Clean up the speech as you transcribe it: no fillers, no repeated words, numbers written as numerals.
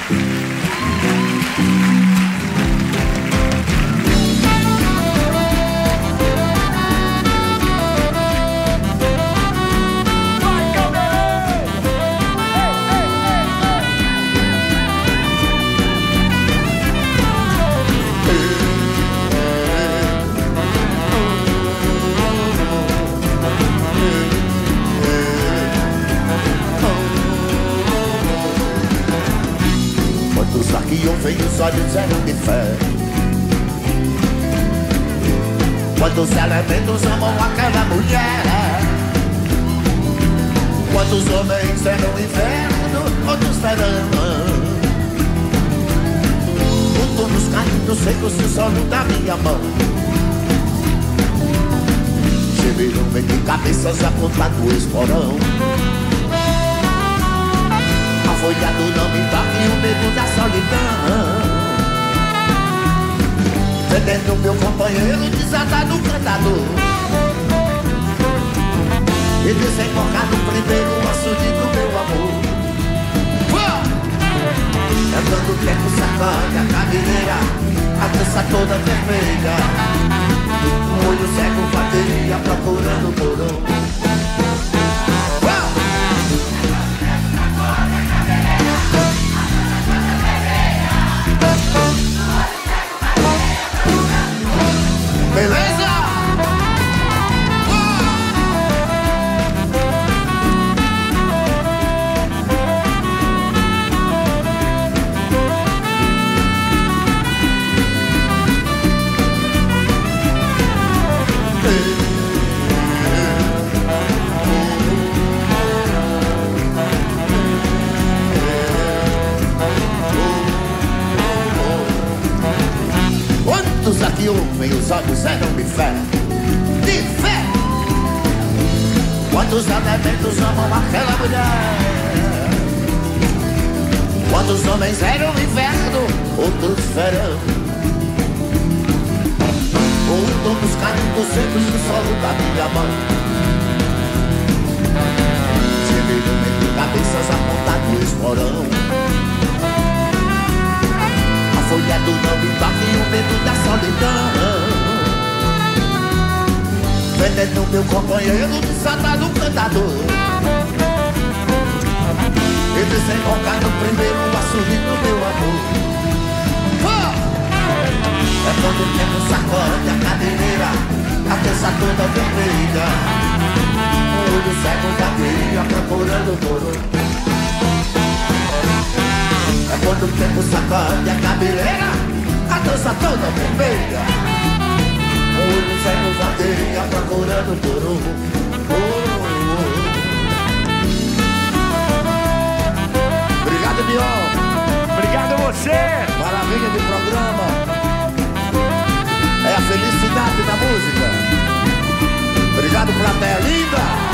Quantos aqui ouvem os olhos eram de fé? Quantos elementos amam aquela mulher? Quantos homens eram inverno, outros verão? Outonos caindo secos no solo da minha mão. Gemeram entre cabeças apontado o esporão. Afoiado não me toque o medo da solidão. Vendendo meu companheiro desatado cantador. E desemborcado primeiro o açude do meu amor. Andando o tempo sacode a cabeleira, a dança toda vermelha. Um olho cego bateria procurando por um. Beleza? Quantos aqui ouvem os olhos eram de fé? De fé! Quantos elementos amam aquela mulher? Quantos homens eram inverno, outros verão? Outonos caindo secos no solo da minha mão. Gemeram entre cabeças apontado no esporão. Afoiado não me toque o medo da solidão. Vendendo meu companheiro desatado cantador. E desemborcado primeiro o açude do meu amor. É quando o tempo sacode a cadeireira, a terça toda vermelha. Um olho cego vagueia procurando por um. É quando o tempo sacode a cabeleira, a dança toda vermelha. O olho cego vagueia procurando por um. Obrigado, Bion. Obrigado a você. Maravilha de programa. É a felicidade da música. Obrigado, plateia linda.